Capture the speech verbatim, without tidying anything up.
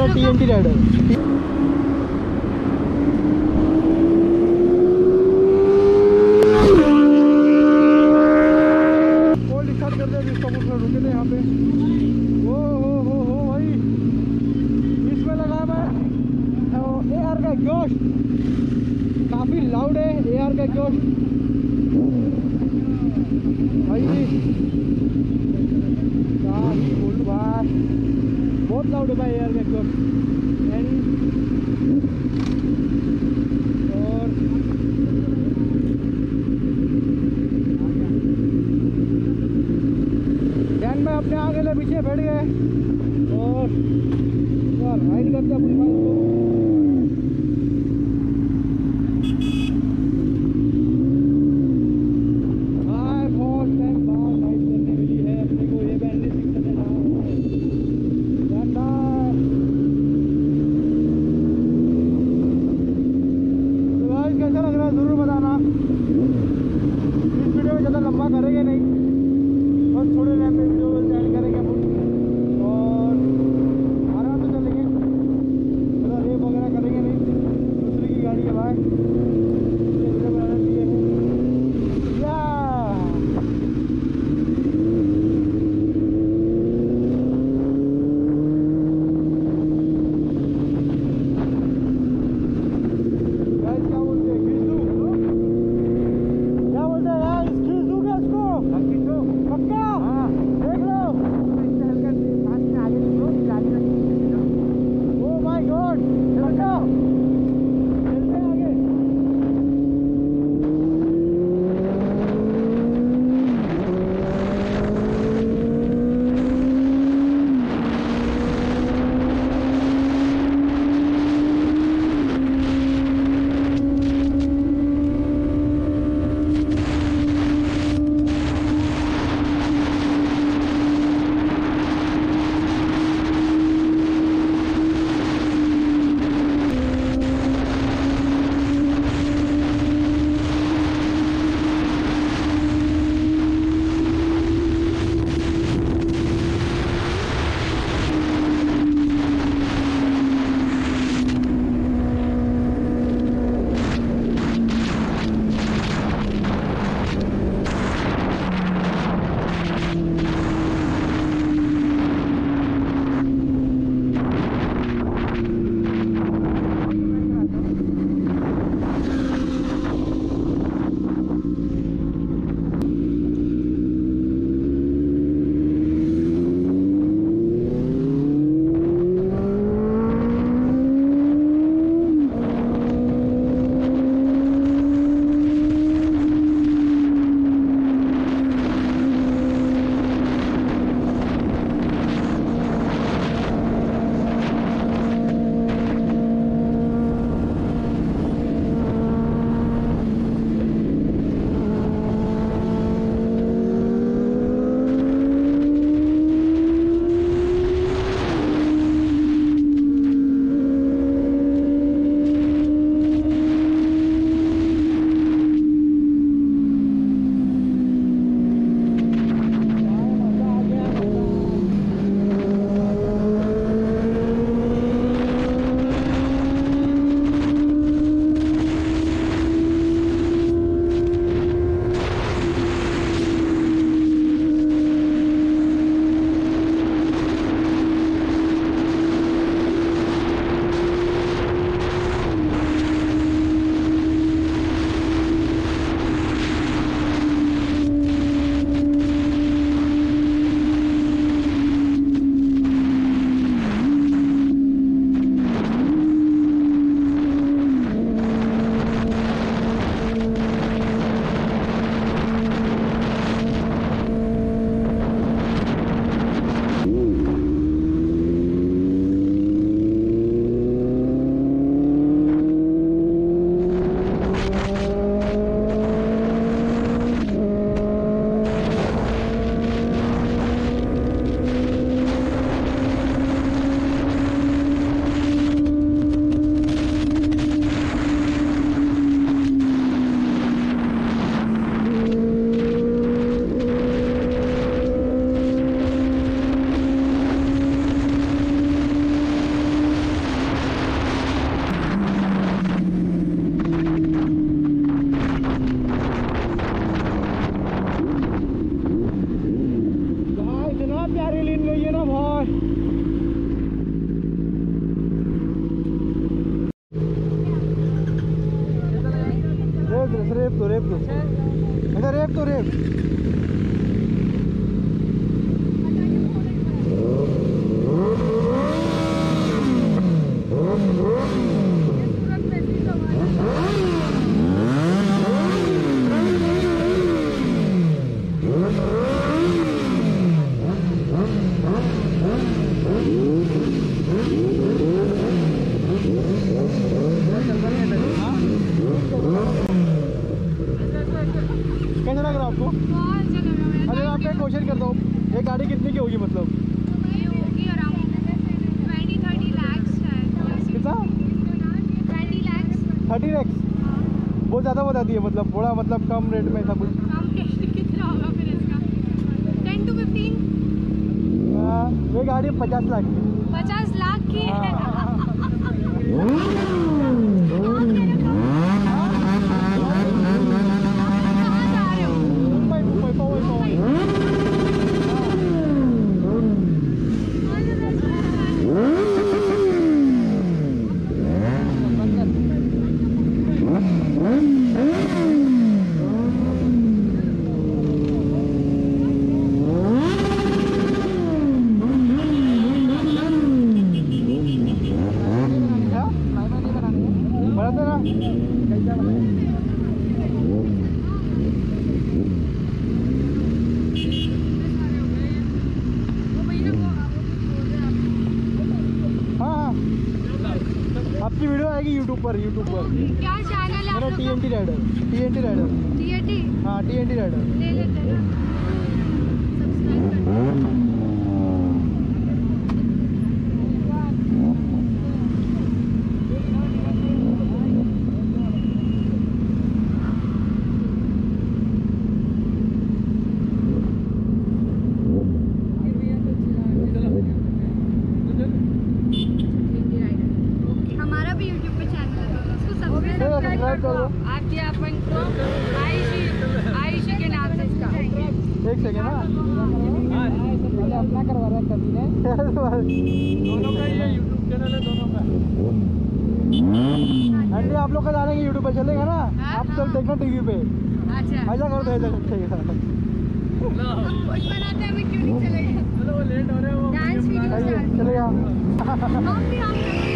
है TNT rider. रुके थे यहाँ पे। ओ हो हो हो भाई, इसमें लगा मैं ए आर का एग्जॉस्ट, काफी लाउड है ए आर का एग्जॉस्ट भाई, क्या ही बोलूं भाई, बहुत लाउड है भाई ए आर का एग्जॉस्ट। और ध्यान में अपने आगे ले पीछे बैठ गए और राइड करते अपनी बाइक को। जरूर बताना, इस वीडियो में ज़्यादा लंबा करेंगे नहीं, बस थोड़े टाइम में वीडियो एंड करेंगे और आराम से चलेंगे। रेप तो रेप तो अच्छा रेप तो रेप कैसा लग रहा है आपको? अरे मैं आपका क्वेश्चन करता हूँ, ये गाड़ी कितने की होगी मतलब? ये होगी अराउंड ट्वेंटी थर्टी lakhs है। कितना? Twenty lakhs। थर्टी लैक्स बहुत ज़्यादा बता दिए, मतलब थोड़ा मतलब कम रेट में ऐसा कुछ। कम रेट कितना होगा फिर इसका? Ten two fifteen. ये गाड़ी पचास लाख की। पचास लाख की है। आपकी वीडियो आएगी यूट्यूब पर यूट्यूब पर क्या चैनल है मेरा? T N T rider. T N T rider. T N T. हाँ टी एन टी राइडर ले लेते हैं सब्सक्राइब करते हमारा भी यूट्यूब पे चैनल है, उसको सब्सक्राइब कर दो। आपके अपन को आयुषी आयुषी के नाम से इसका एक सेकेंड ना अपना करवा रहा है कभी ने दोनों का ये यूट्यूब चैनल है दोनों का। आंटी आप लोग का जानेंगे यूट्यूब पे चलेगा ना? आप तो देखना टीवी पे। अच्छा ऐसा कर दो ऐसा चलेगा। हम कुछ बनाते हैं, हमें क्यों नहीं चलेगा? चलो वो लेट हो रहे हो डांस वीडियो चलेगा। हम भी हम